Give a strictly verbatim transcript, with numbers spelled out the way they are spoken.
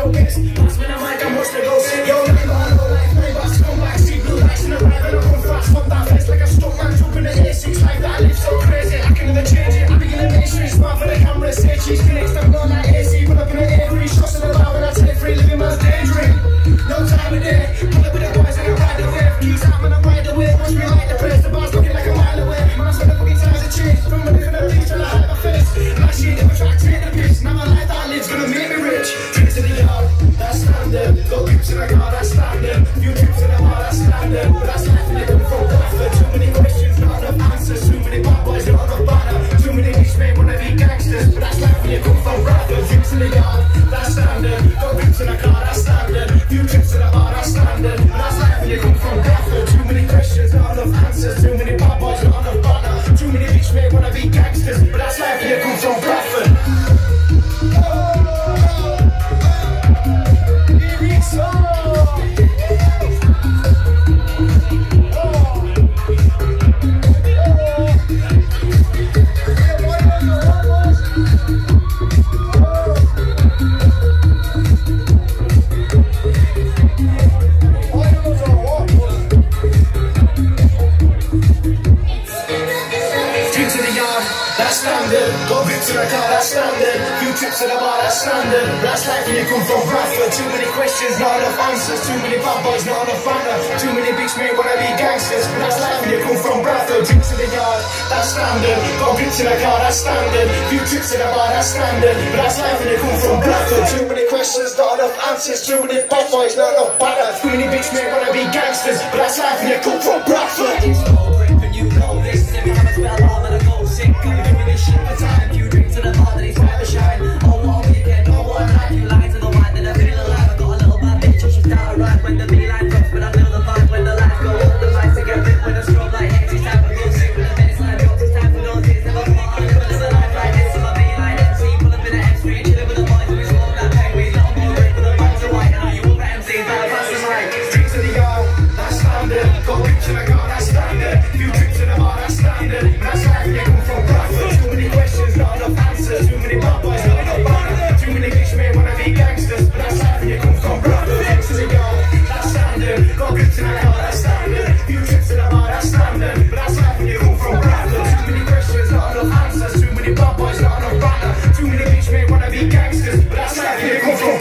no piss. Pass me the mic and watch the go sit. Yo, nine bar, no life, nine bar, come back, see blue lights in the ride, and I come fast, fuck that face like a stuck man, jumping the A six like that, I live so crazy, I can never change it. I begin to make sure it's smart for the camera, say cheese, connects them blow like A C, pull up in the Avery, shots in the bar when I tell it free, living man's daydream. No time of day, pull up with the boys and I ride the wave, keys out when I ride away, watch me like the press, the bar's looking like a mile away, man I swear the fucking times have changed, from a different reach till I hide my face, last year never tried to take the piss, now my life that I live's gonna make me rich. Drinks in the yard, that's standard, got grips in the car, that's standard, few trips in the bar, that's standard, but that's life when they come from Bradford, too many questions, not enough answers, too many bad boys, not enough banner, too many rich men wanna be gangsters, but that's life when you come from Bradford. Drinks in the yard, that's standard, got grips in the car, that's standard, few trips in the bar, that's standard, but that's life when you come from Bradford. Too many questions, not enough answers, too many bad boys, not enough banner, too many rich men wanna be gangsters, but that's life when you come from Bradford. That's standard, got grips in the car, that's standard, few trips to the bar, that's standard, but that's life when you come from Bradford. Too many questions, not enough answers, too many bad boys, not enough banner, too many bitch men wanna be gangsters, but that's life when you come from Bradford. Drinks in the yard, that's standard, got grips in the car, that's standard, few trips to the bar, that's standard, but that's life when you come from Bradford. Too many questions, not enough answers, too many bad boys, not enough banner, too many bitch men wanna be gangsters, but that's life when you come from Bradford. It's no grip and you know this, every time I spell out that I go sick, I'm doing this shit for time, few drinks to the bar, then it's time to shine. Oh, what a weekend, oh, what a night, you lie to the white, then I feel alive. I got a little bad bitch, she's down to ride when the beeline drops, but I feel the vibe when the lights go up, the lights to get lit when the strobe light hits, it's time for go sick, when the minutes line drops, it's time for no tears, never thought I'd never live a life like this, so my beeline M C, pull up in the M three, chilling with the boys, we smoke that pen, we don't go red with the bags of white, and all you other M Cs, that pass the mic. Drinks in the yard, that's standard, got grips in the car, that's standard, few trips to the bar, that's standard, but that's life when you come from Bradford. Too many questions, not enough answers, too many bad boys, not enough banner, too many rich men wanna be gangsters, but that's life when you come from Bradford. Drinks in the yard, that's standard, got grips in the car, that's standard, few trips to the bar, that's standard, but that's life when you come from Bradford. Too many questions, not enough answers, too many bad boys, not enough banner, too many rich men wanna be gangsters, but that's life when you come from